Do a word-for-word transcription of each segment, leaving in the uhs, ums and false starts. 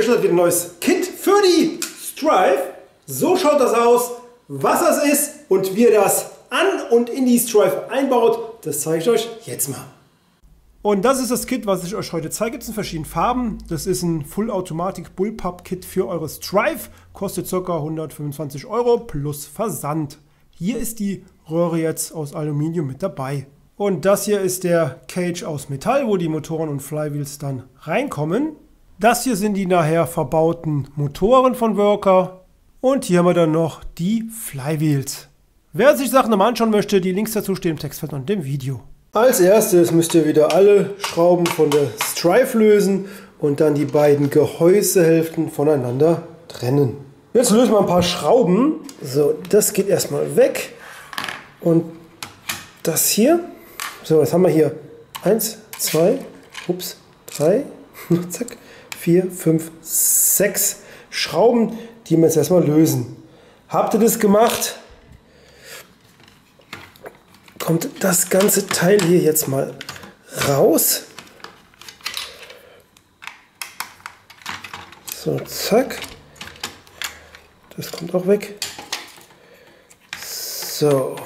Hier ist wieder ein neues Kit für die Strive. So schaut das aus, was das ist und wie ihr das an und in die Strive einbaut, das zeige ich euch jetzt mal. Und das ist das Kit, was ich euch heute zeige. Es in verschiedenen Farben. Das ist ein Full-Automatic Bullpup-Kit für eure Strive. Kostet ca. hundertfünfundzwanzig Euro plus Versand. Hier ist die Röhre jetzt aus Aluminium mit dabei. Und das hier ist der Cage aus Metall, wo die Motoren und Flywheels dann reinkommen. Das hier sind die nachher verbauten Motoren von Worker. Und hier haben wir dann noch die Flywheels. Wer sich Sachen nochmal anschauen möchte, die Links dazu stehen im Textfeld und dem Video. Als erstes müsst ihr wieder alle Schrauben von der Strive lösen und dann die beiden Gehäusehälften voneinander trennen. Jetzt lösen wir ein paar Schrauben. So, das geht erstmal weg. Und das hier. So, jetzt haben wir hier eins, zwei, ups, drei, zack, vier, fünf, sechs Schrauben, die wir jetzt erstmal lösen. Habt ihr das gemacht? Kommt das ganze Teil hier jetzt mal raus. So, zack. Das kommt auch weg. So.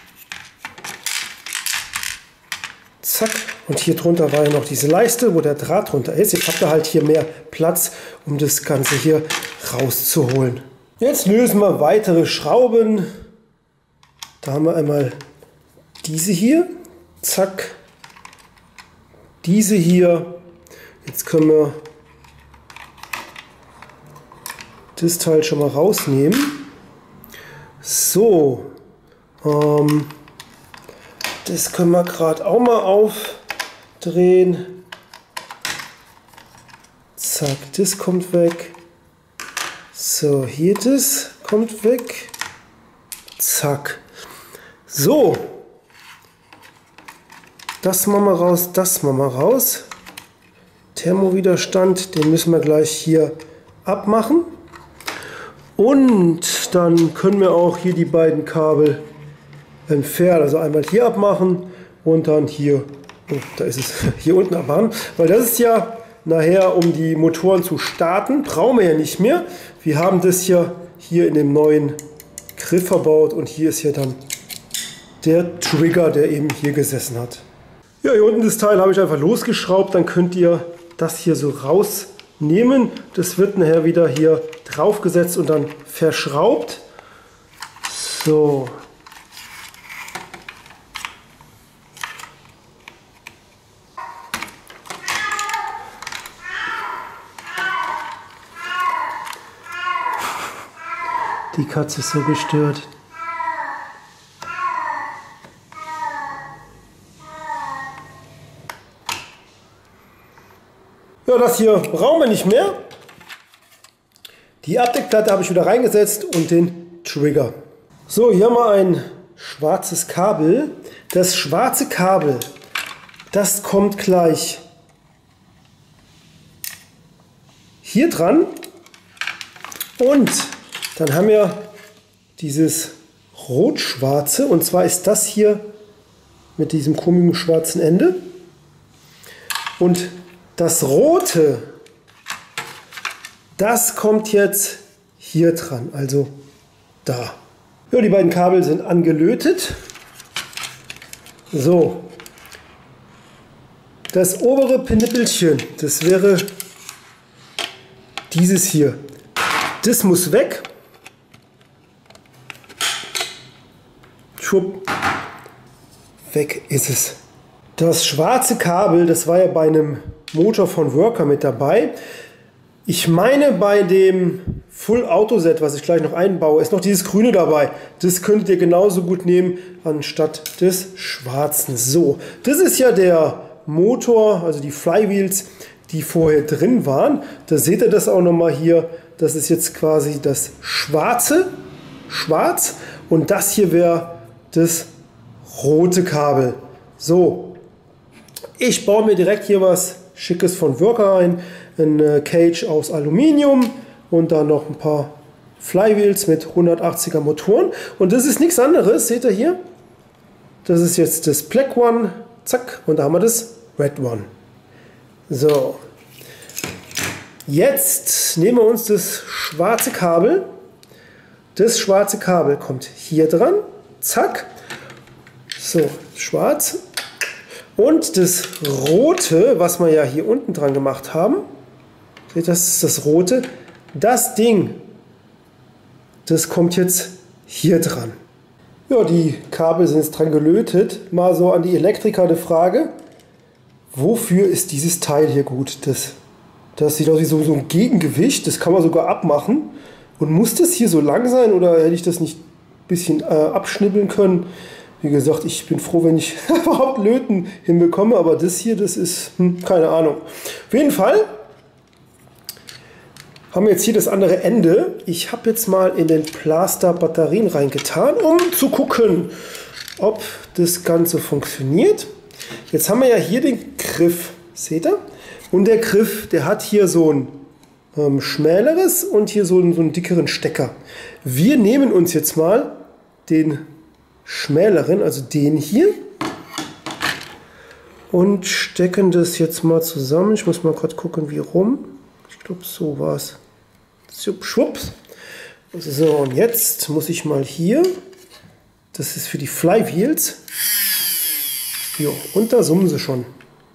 Zack. Und hier drunter war ja noch diese Leiste, wo der Draht drunter ist. Jetzt habt ihr halt hier mehr Platz, um das Ganze hier rauszuholen. Jetzt lösen wir weitere Schrauben. Da haben wir einmal diese hier. Zack. Diese hier. Jetzt können wir das Teil schon mal rausnehmen. So. Ähm, das können wir gerade auch mal aufdrehen. Zack, das kommt weg. So, hier das kommt weg. Zack. So. Das machen wir raus, das machen wir raus. Thermowiderstand, den müssen wir gleich hier abmachen. Und dann können wir auch hier die beiden Kabel entfernen. Also einmal hier abmachen und dann hier, oh, da ist es, hier unten abmachen. Weil das ist ja nachher, um die Motoren zu starten, brauchen wir ja nicht mehr. Wir haben das ja hier in dem neuen Griff verbaut und hier ist ja dann der Trigger, der eben hier gesessen hat. Ja, hier unten das Teil habe ich einfach losgeschraubt, dann könnt ihr das hier so rausnehmen. Das wird nachher wieder hier draufgesetzt und dann verschraubt. So. Die Katze ist so gestört. Ja, das hier brauchen wir nicht mehr. Die Abdeckplatte habe ich wieder reingesetzt und den Trigger. So, hier haben wir ein schwarzes Kabel. Das schwarze Kabel, das kommt gleich hier dran. Und dann haben wir dieses rot-schwarze, und zwar ist das hier mit diesem komischen schwarzen Ende. Und das rote, das kommt jetzt hier dran, also da. Ja, die beiden Kabel sind angelötet. So. Das obere Penippelchen, das wäre dieses hier. Das muss weg. Schwupp. Weg ist es. Das schwarze Kabel, das war ja bei einem Motor von Worker mit dabei. Ich meine, bei dem Full Auto Set, was ich gleich noch einbaue, ist noch dieses grüne dabei. Das könntet ihr genauso gut nehmen anstatt des schwarzen. So, das ist ja der Motor, also die Flywheels, die vorher drin waren. Da seht ihr das auch noch mal hier. Das ist jetzt quasi das schwarze, schwarz, und das hier wäre das rote Kabel. So, ich baue mir direkt hier was Schickes von Worker ein, ein Cage aus Aluminium und dann noch ein paar Flywheels mit hundertachtziger Motoren. Und das ist nichts anderes, seht ihr hier? Das ist jetzt das Black One, zack, und da haben wir das Red One. So, Jetzt nehmen wir uns das schwarze Kabel. Das schwarze Kabel kommt hier dran. Zack. So, schwarz. Und das rote, was wir ja hier unten dran gemacht haben, seht ihr, das ist das rote, das Ding, das kommt jetzt hier dran. Ja, die Kabel sind jetzt dran gelötet. Mal so an die Elektriker eine Frage. Wofür ist dieses Teil hier gut? Das, das sieht aus wie so, so ein Gegengewicht, das kann man sogar abmachen. Und muss das hier so lang sein oder hätte ich das nicht ein bisschen äh, abschnibbeln können? Wie gesagt, ich bin froh, wenn ich überhaupt Löten hinbekomme, aber das hier, das ist, hm, keine Ahnung. Auf jeden Fall haben wir jetzt hier das andere Ende. Ich habe jetzt mal in den Plaster Batterien reingetan, um zu gucken, ob das Ganze funktioniert. Jetzt haben wir ja hier den Griff, seht ihr? Und der Griff, der hat hier so ein ähm, schmäleres und hier so einen, so einen dickeren Stecker. Wir nehmen uns jetzt mal den schmäleren, also den hier, und stecken das jetzt mal zusammen. Ich muss mal gerade gucken, wie rum. Ich glaube, so war es. Schwupps. So, und jetzt muss ich mal hier, das ist für die Flywheels, jo, und da summen sie schon.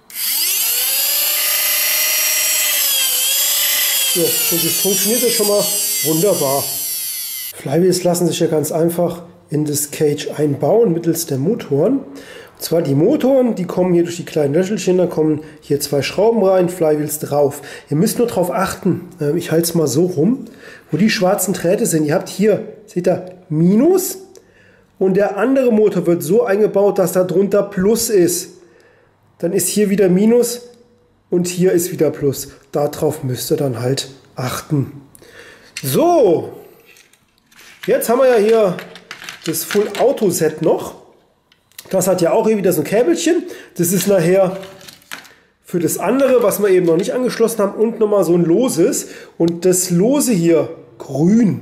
So, und das funktioniert ja schon mal wunderbar. Flywheels lassen sich ja ganz einfach in das Cage einbauen mittels der Motoren. Und zwar die Motoren, die kommen hier durch die kleinen Löchelchen, da kommen hier zwei Schrauben rein, Flywheels drauf. Ihr müsst nur darauf achten, ich halte es mal so rum, wo die schwarzen Drähte sind. Ihr habt hier, seht ihr, Minus und der andere Motor wird so eingebaut, dass da drunter Plus ist. Dann ist hier wieder Minus und hier ist wieder Plus. Darauf müsst ihr dann halt achten. So, jetzt haben wir ja hier das Full Auto Set noch. Das hat ja auch hier wieder so ein Käbelchen. Das ist nachher für das andere, was wir eben noch nicht angeschlossen haben, und nochmal so ein loses. Und das lose hier, grün,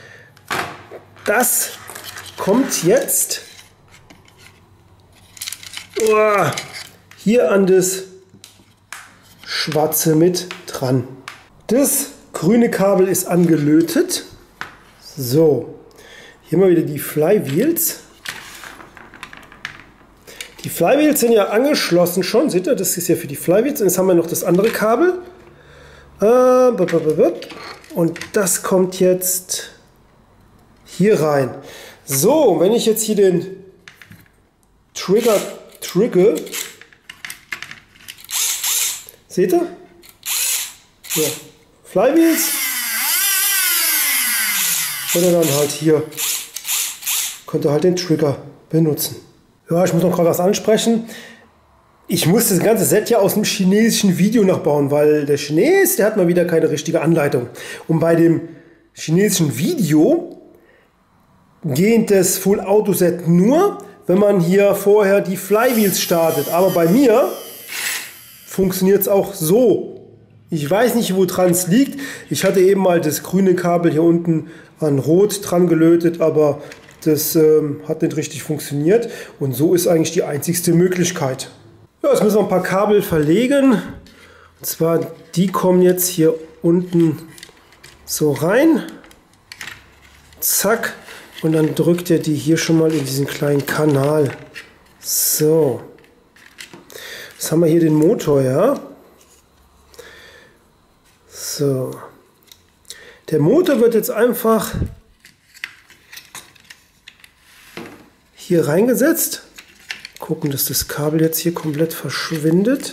das kommt jetzt oh, hier an das schwarze mit dran. Das grüne Kabel ist angelötet. So. Hier mal wieder die Flywheels. Die Flywheels sind ja angeschlossen schon. Seht ihr, das ist ja für die Flywheels. Und jetzt haben wir noch das andere Kabel. Und das kommt jetzt hier rein. So, wenn ich jetzt hier den Trigger trigge, seht ihr? So, Flywheels. Oder dann halt hier. Könnt ihr halt den Trigger benutzen. Ja, ich muss noch gerade was ansprechen. Ich muss das ganze Set ja aus dem chinesischen Video nachbauen, weil der Chines, der hat mal wieder keine richtige Anleitung. Und bei dem chinesischen Video geht das Full Auto Set nur, wenn man hier vorher die Flywheels startet. Aber bei mir funktioniert es auch so. Ich weiß nicht, woran es liegt. Ich hatte eben mal das grüne Kabel hier unten an Rot dran gelötet, aber das ähm, hat nicht richtig funktioniert. Und so ist eigentlich die einzigste Möglichkeit. Ja, jetzt müssen wir ein paar Kabel verlegen. Und zwar, die kommen jetzt hier unten so rein. Zack. Und dann drückt ihr die hier schon mal in diesen kleinen Kanal. So. Jetzt haben wir hier den Motor, ja. So. Der Motor wird jetzt einfach hier reingesetzt. Gucken, dass das Kabel jetzt hier komplett verschwindet.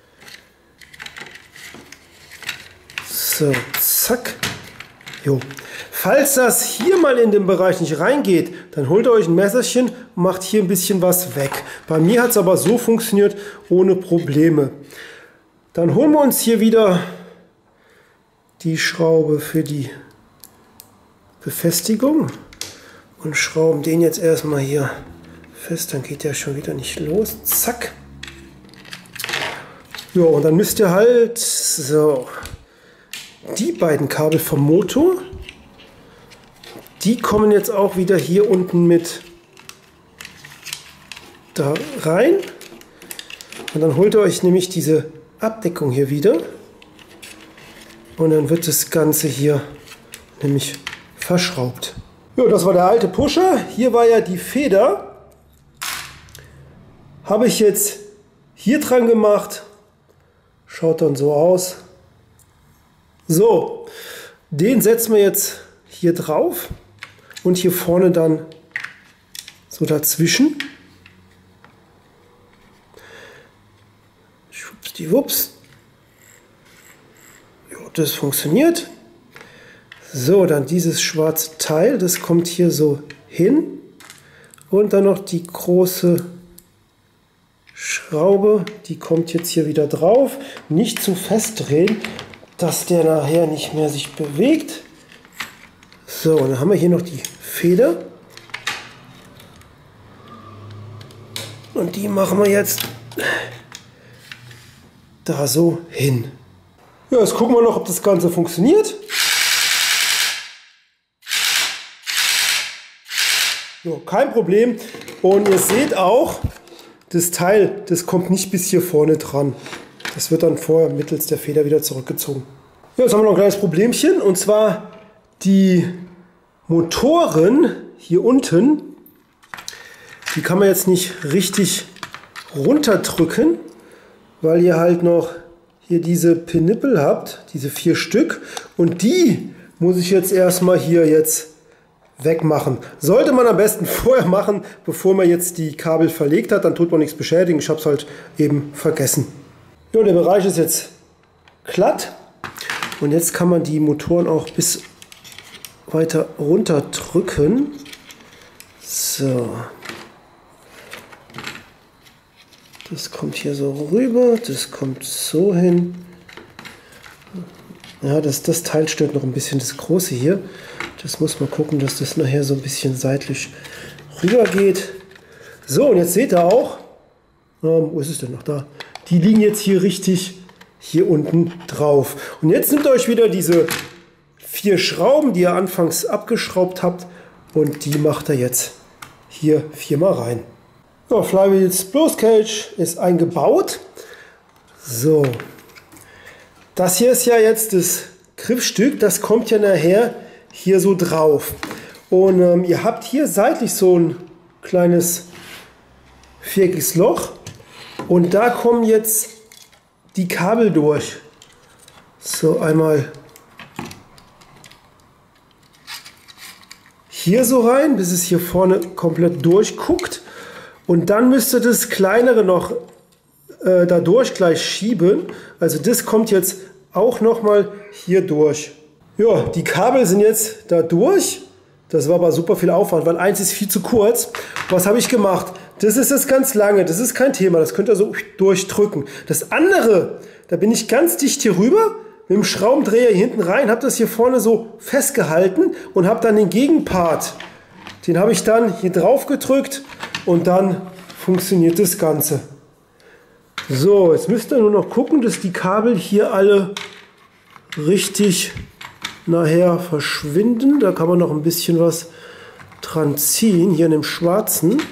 So, zack. Jo. Falls das hier mal in den Bereich nicht reingeht, dann holt ihr euch ein Messerchen und macht hier ein bisschen was weg. Bei mir hat es aber so funktioniert, ohne Probleme. Dann holen wir uns hier wieder die Schraube für die Befestigung und schrauben den jetzt erstmal hier fest, dann geht der schon wieder nicht los. Zack. Ja, und dann müsst ihr halt so die beiden Kabel vom Motor, die kommen jetzt auch wieder hier unten mit da rein. Und dann holt ihr euch nämlich diese Abdeckung hier wieder Und dann wird das Ganze hier nämlich verschraubt. Ja, das war der alte Pusher. Hier war ja die Feder. Habe ich jetzt hier dran gemacht. Schaut dann so aus. So, den setzen wir jetzt hier drauf und hier vorne dann so dazwischen. Schwuppsdiwupps. Ja, das funktioniert. So, dann dieses schwarze Teil, das kommt hier so hin. Und dann noch die große Schraube, die kommt jetzt hier wieder drauf. Nicht zu fest drehen, dass der nachher nicht mehr sich bewegt. So, und dann haben wir hier noch die Feder. Und die machen wir jetzt da so hin. Ja, jetzt gucken wir noch, ob das Ganze funktioniert. So, kein Problem. Und ihr seht auch, das Teil, das kommt nicht bis hier vorne dran. Das wird dann vorher mittels der Feder wieder zurückgezogen. Ja, jetzt haben wir noch ein kleines Problemchen. Und zwar die Motoren hier unten, die kann man jetzt nicht richtig runterdrücken, weil ihr halt noch hier diese Pinippel habt, diese vier Stück. Und die muss ich jetzt erstmal hier jetzt wegmachen. Sollte man am besten vorher machen, bevor man jetzt die Kabel verlegt hat, dann tut man nichts beschädigen. Ich habe es halt eben vergessen. Ja, der Bereich ist jetzt glatt und jetzt kann man die Motoren auch bis weiter runter drücken. So. Das kommt hier so rüber, das kommt so hin. Ja, das, das Teil stört noch ein bisschen, das große hier. Das muss man gucken, dass das nachher so ein bisschen seitlich rüber geht. So, und jetzt seht ihr auch, ähm, wo ist es denn noch da? Die liegen jetzt hier richtig hier unten drauf. Und jetzt nehmt ihr euch wieder diese vier Schrauben, die ihr anfangs abgeschraubt habt, und die macht ihr jetzt hier viermal rein. So, Flywheels Blues Cage ist eingebaut. So, das hier ist ja jetzt das Griffstück, das kommt ja nachher hier so drauf. Und ähm, ihr habt hier seitlich so ein kleines viereckiges Loch und da kommen jetzt die Kabel durch. So, einmal hier so rein, bis es hier vorne komplett durchguckt. Und dann müsst ihr das kleinere noch äh, dadurch gleich schieben. Also das kommt jetzt auch noch mal hier durch. Ja, die Kabel sind jetzt da durch. Das war aber super viel Aufwand, weil eins ist viel zu kurz. Was habe ich gemacht? Das ist das ganz lange, das ist kein Thema, das könnt ihr so durchdrücken. Das andere, da bin ich ganz dicht hier rüber, mit dem Schraubendreher hier hinten rein, habe das hier vorne so festgehalten und habe dann den Gegenpart, den habe ich dann hier drauf gedrückt und dann funktioniert das Ganze. So, jetzt müsst ihr nur noch gucken, dass die Kabel hier alle richtig nachher verschwinden. Da kann man noch ein bisschen was dran ziehen, hier in dem schwarzen.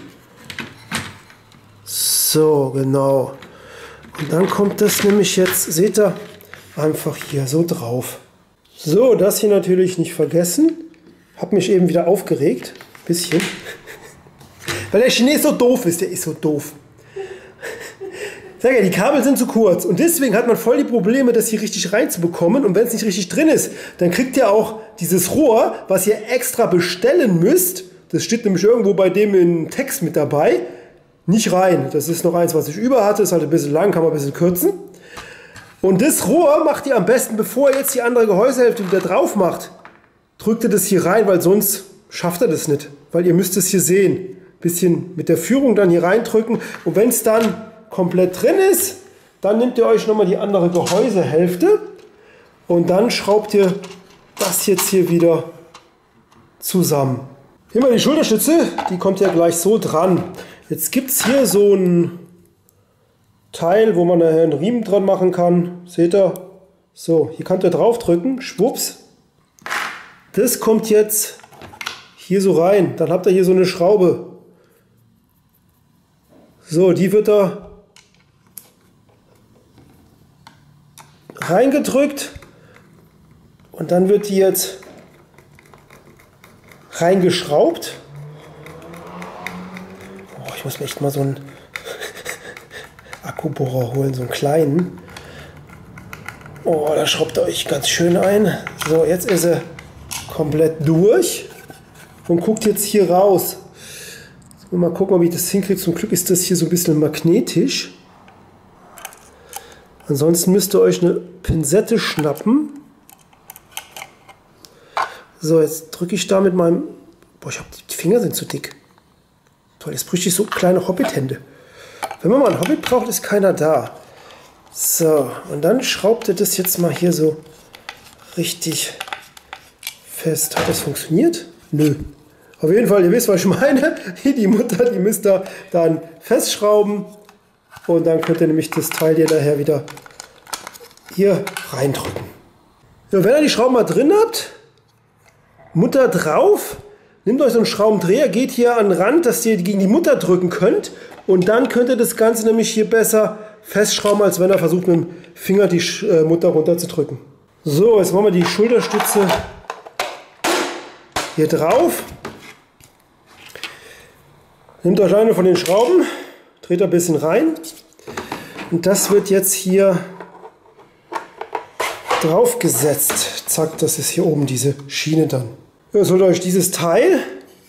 So, genau. Und dann kommt das nämlich jetzt, seht ihr, einfach hier so drauf. So, das hier natürlich nicht vergessen. Hab mich eben wieder aufgeregt. Bisschen. Weil der Chines so doof ist, der ist so doof. Sag ja, die Kabel sind zu kurz und deswegen hat man voll die Probleme, das hier richtig reinzubekommen, und wenn es nicht richtig drin ist, dann kriegt ihr auch dieses Rohr, was ihr extra bestellen müsst, das steht nämlich irgendwo bei dem im Text mit dabei, nicht rein. Das ist noch eins, was ich über hatte, ist halt ein bisschen lang, kann man ein bisschen kürzen. Und das Rohr macht ihr am besten, bevor ihr jetzt die andere Gehäusehälfte wieder drauf macht, drückt ihr das hier rein, weil sonst schafft ihr das nicht, weil ihr müsst es hier sehen. Bisschen mit der Führung dann hier reindrücken, und wenn es dann komplett drin ist, dann nehmt ihr euch nochmal die andere Gehäusehälfte und dann schraubt ihr das jetzt hier wieder zusammen. Hier mal die Schulterstütze, die kommt ja gleich so dran. Jetzt gibt es hier so ein Teil, wo man nachher einen Riemen dran machen kann. Seht ihr? So, hier könnt ihr drauf drücken, schwupps. Das kommt jetzt hier so rein. Dann habt ihr hier so eine Schraube. So, die wird da reingedrückt Und dann wird die jetzt reingeschraubt. Oh, ich muss mir echt mal so einen Akkubohrer holen, so einen kleinen. Oh, da schraubt er euch ganz schön ein. So, jetzt ist er komplett durch und guckt jetzt hier raus. Mal gucken, ob ich das hinkriege. Zum Glück ist das hier so ein bisschen magnetisch. Ansonsten müsst ihr euch eine Pinzette schnappen. So, jetzt drücke ich da mit meinem... Boah, ich hab, die Finger sind zu dick. Toll, jetzt bräuchte ich so kleine Hobbit-Hände. Wenn man mal einen Hobbit braucht, ist keiner da. So, und dann schraubt ihr das jetzt mal hier so richtig fest. Hat das funktioniert? Nö. Auf jeden Fall, ihr wisst, was ich meine. Die Mutter, die müsst ihr dann festschrauben. Und dann könnt ihr nämlich das Teil hier nachher wieder hier reindrücken. Ja, wenn ihr die Schrauben mal drin habt, Mutter drauf, nehmt euch so einen Schraubendreher, geht hier an den Rand, dass ihr gegen die Mutter drücken könnt. Und dann könnt ihr das Ganze nämlich hier besser festschrauben, als wenn ihr versucht mit dem Finger die Mutter runterzudrücken. So, jetzt machen wir die Schulterstütze hier drauf. Nehmt euch eine von den Schrauben, dreht ein bisschen rein und das wird jetzt hier drauf gesetzt. Zack, das ist hier oben diese Schiene dann. Jetzt holt euch dieses Teil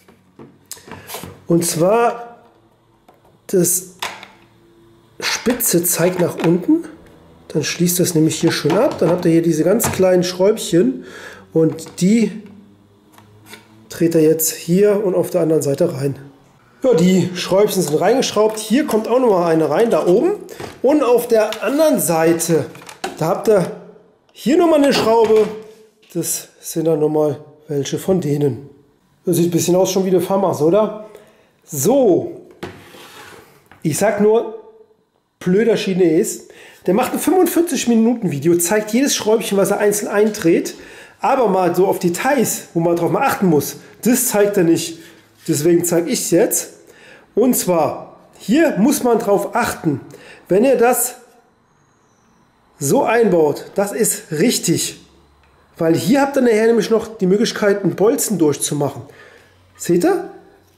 und zwar das Spitze zeigt nach unten. Dann schließt das nämlich hier schön ab. Dann habt ihr hier diese ganz kleinen Schräubchen und die dreht ihr jetzt hier und auf der anderen Seite rein. Ja, die Schräubchen sind reingeschraubt. Hier kommt auch noch mal eine rein, da oben. Und auf der anderen Seite, da habt ihr hier noch mal eine Schraube. Das sind dann noch mal welche von denen. Das sieht ein bisschen aus schon wie eine Famas, oder? So, ich sag nur, blöder Chines. Der macht ein fünfundvierzig Minuten Video, zeigt jedes Schräubchen, was er einzeln eindreht. Aber mal so auf Details, wo man drauf mal achten muss, das zeigt er nicht. Deswegen zeige ich es jetzt. Und zwar, hier muss man drauf achten, wenn ihr das so einbaut, das ist richtig. Weil hier habt ihr nachher nämlich noch die Möglichkeit, einen Bolzen durchzumachen. Seht ihr?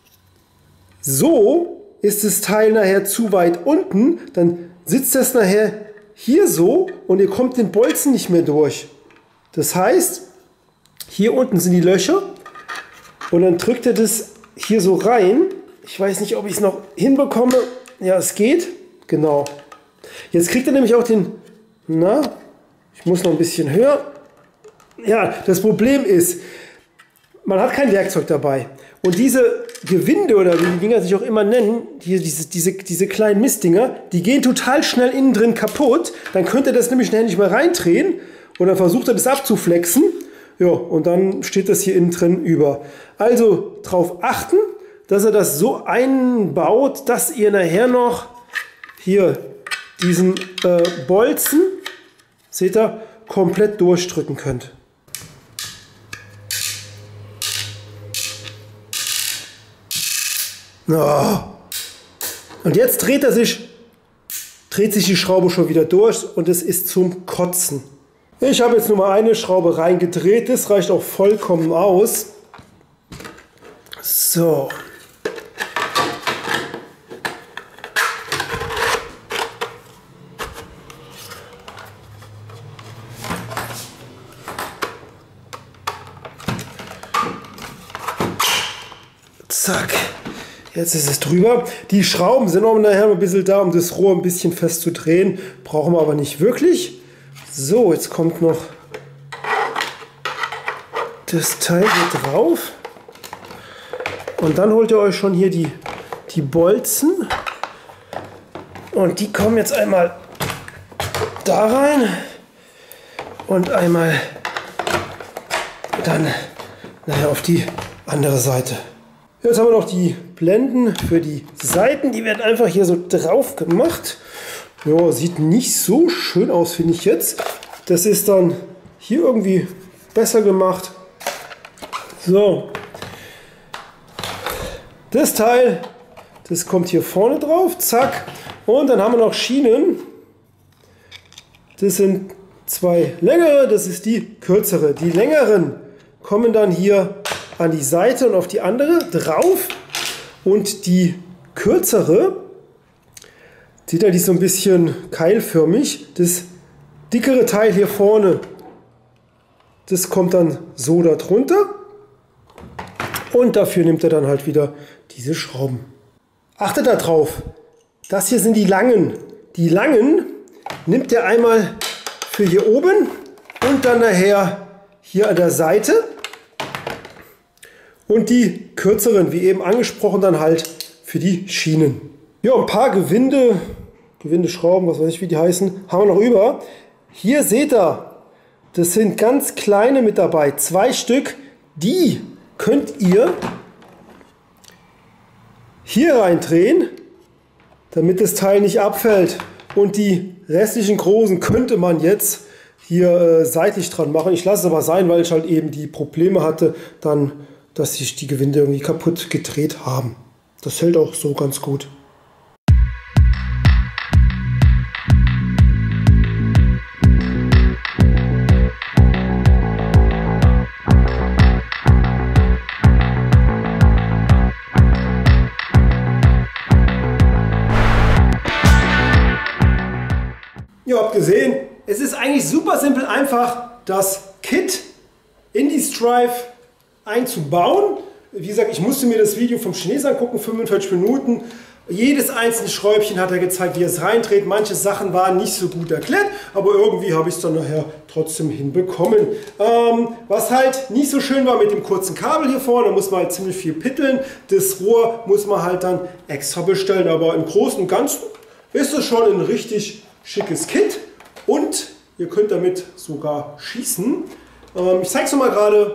So ist das Teil nachher zu weit unten, dann sitzt das nachher hier so und ihr kommt den Bolzen nicht mehr durch. Das heißt, hier unten sind die Löcher und dann drückt ihr das hier so rein. Ich weiß nicht, ob ich es noch hinbekomme. Ja, es geht. Genau. Jetzt kriegt ihr nämlich auch den... Na, ich muss noch ein bisschen höher. Ja, das Problem ist, man hat kein Werkzeug dabei. Und diese Gewinde oder wie die Dinger sich auch immer nennen, die, diese, diese, diese kleinen Mistdinger, die gehen total schnell innen drin kaputt. Dann könnt ihr das nämlich schnell nicht mehr reindrehen und dann versucht ihr das abzuflexen. Ja, und dann steht das hier innen drin über. Also darauf achten, dass ihr das so einbaut, dass ihr nachher noch hier diesen äh, Bolzen, seht ihr, komplett durchdrücken könnt. Oh. Und jetzt dreht er sich, dreht sich die Schraube schon wieder durch und es ist zum Kotzen. Ich habe jetzt nur mal eine Schraube reingedreht, das reicht auch vollkommen aus. So. Zack. Jetzt ist es drüber. Die Schrauben sind auch nachher ein bisschen da, um das Rohr ein bisschen fest zu drehen. Brauchen wir aber nicht wirklich. So, jetzt kommt noch das Teil hier drauf. Und dann holt ihr euch schon hier die, die Bolzen. Und die kommen jetzt einmal da rein. Und einmal dann nachher auf die andere Seite. Jetzt haben wir noch die Blenden für die Seiten. Die werden einfach hier so drauf gemacht. Ja, sieht nicht so schön aus, finde ich jetzt. Das ist dann hier irgendwie besser gemacht. So. Das Teil, das kommt hier vorne drauf. Zack. Und dann haben wir noch Schienen. Das sind zwei längere, das ist die kürzere. Die längeren kommen dann hier an die Seite und auf die andere drauf. Und die kürzere, seht ihr, die ist so ein bisschen keilförmig. Das dickere Teil hier vorne, das kommt dann so da drunter. Und dafür nimmt er dann halt wieder diese Schrauben. Achtet darauf, das hier sind die langen. Die langen nimmt er einmal für hier oben und dann nachher hier an der Seite. Und die kürzeren, wie eben angesprochen, dann halt für die Schienen. Ja, ein paar Gewinde, Gewindeschrauben, was weiß ich, wie die heißen, haben wir noch über. Hier seht ihr, das sind ganz kleine mit dabei, zwei Stück. Die könnt ihr hier reindrehen, damit das Teil nicht abfällt. Und die restlichen großen könnte man jetzt hier äh, seitlich dran machen. Ich lasse es aber sein, weil ich halt eben die Probleme hatte, dann, dass sich die Gewinde irgendwie kaputt gedreht haben. Das hält auch so ganz gut. Ihr habt gesehen, es ist eigentlich super simpel einfach, das Kit in die Strive einzubauen. Wie gesagt, ich musste mir das Video vom Chinesen angucken, fünfundvierzig Minuten. Jedes einzelne Schräubchen hat er gezeigt, wie er es reindreht. Manche Sachen waren nicht so gut erklärt, aber irgendwie habe ich es dann nachher trotzdem hinbekommen. Ähm, was halt nicht so schön war mit dem kurzen Kabel hier vorne, da muss man halt ziemlich viel pitteln. Das Rohr muss man halt dann extra bestellen, aber im Großen und Ganzen ist es schon ein richtig schickes Kit und ihr könnt damit sogar schießen. Ähm, ich zeige es mal gerade.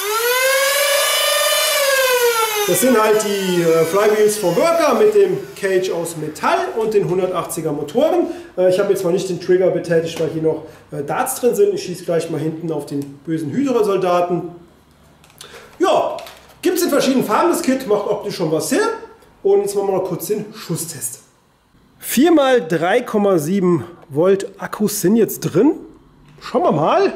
Das sind halt die äh, Flywheels von Worka mit dem Cage aus Metall und den hundertachtziger Motoren. Äh, ich habe jetzt mal nicht den Trigger betätigt, weil hier noch äh, Darts drin sind. Ich schieße gleich mal hinten auf den bösen Hydra-Soldaten. Ja, gibt es in verschiedenen Farben das Kit, macht optisch schon was her. Und jetzt machen wir noch kurz den Schusstest. vier mal drei Komma sieben Volt Akkus sind jetzt drin. Schauen wir mal.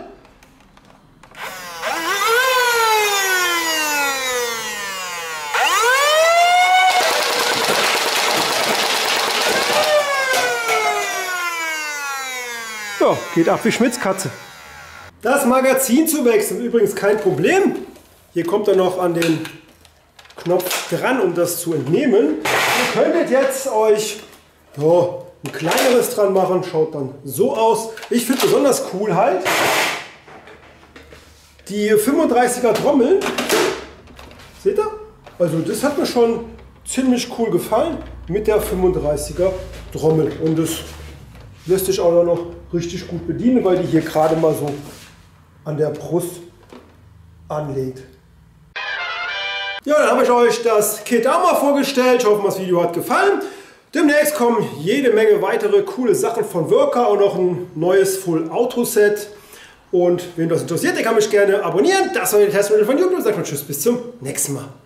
Ja, geht ab wie Schmitzkatze. Das Magazin zu wechseln, übrigens kein Problem. Hier kommt er noch an den Knopf dran, um das zu entnehmen. Ihr könntet jetzt euch ja, ein kleineres dran machen, schaut dann so aus. Ich finde besonders cool halt die fünfunddreißiger Trommel. Seht ihr? Also das hat mir schon ziemlich cool gefallen mit der fünfunddreißiger Trommel. Und das lässt sich auch noch richtig gut bedienen, weil die hier gerade mal so an der Brust anlegt. Ja, dann habe ich euch das Kit auch mal vorgestellt. Ich hoffe, das Video hat gefallen. Demnächst kommen jede Menge weitere coole Sachen von Worka und noch ein neues Full Auto Set. Und wen das interessiert, der kann mich gerne abonnieren. Das war die Testvideo von YouTube. Sagt mal tschüss, bis zum nächsten Mal.